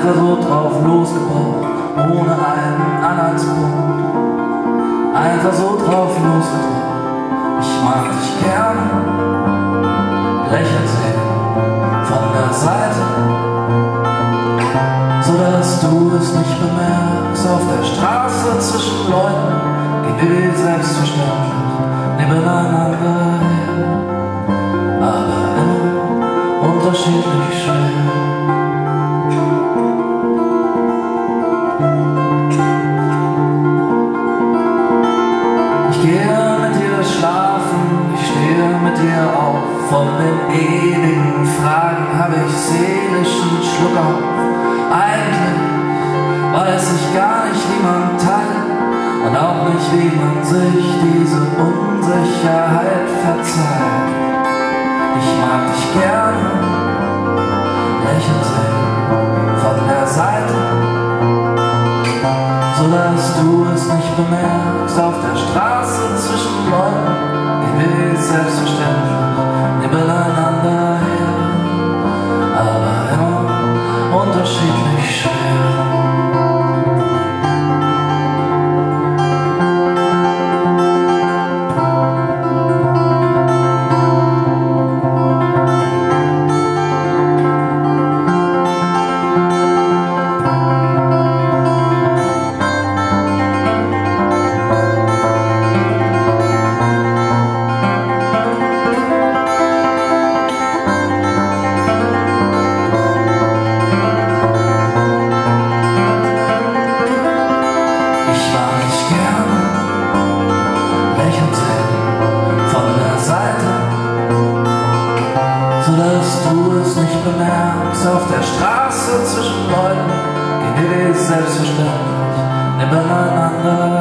einfach so drauf losgebaut, ohne einen Anhaltspunkt. Einfach so drauf losgebaut. Ich mag dich gern, lächeln sehen von der Seite, sodass du es nicht bemerkst. Auf der Straße zwischen Leuten gehen wir selbstverständlich nebeneinander her, aber immer unterschiedlich schwer. Ich gehe mit dir schlafen, ich stehe mit dir auf. Von den ewigen Fragen habe ich seelischen Schluck auf. Eigentlich weiß ich gar nicht, wie man teilt und auch nicht, wie man sich diese Unsicherheit verzeiht. Ich mag dich gerne lächeln sehen von der Seite, sodass du es nicht bemerkst. Auf der Straße zwischen Leuten gehen wir selbstverständlich nebeneinander her, aber immer unterschiedlich schwer. Sodass du es nicht bemerkst. Auf der Straße zwischen Leuten gehen wir selbstverständlich nebeneinander